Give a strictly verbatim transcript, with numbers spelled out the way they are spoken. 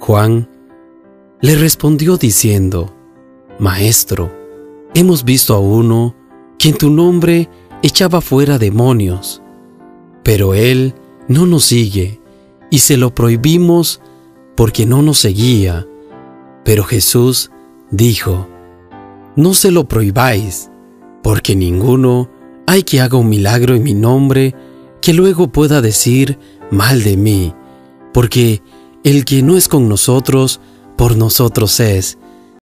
Juan le respondió diciendo: Maestro, hemos visto a uno que en tu nombre echaba fuera demonios, pero él no nos sigue, y se lo prohibimos porque no nos seguía. Pero Jesús dijo: No se lo prohibáis, porque ninguno hay que haga un milagro en mi nombre que luego pueda decir mal de mí, porque el que no es con nosotros, por nosotros es.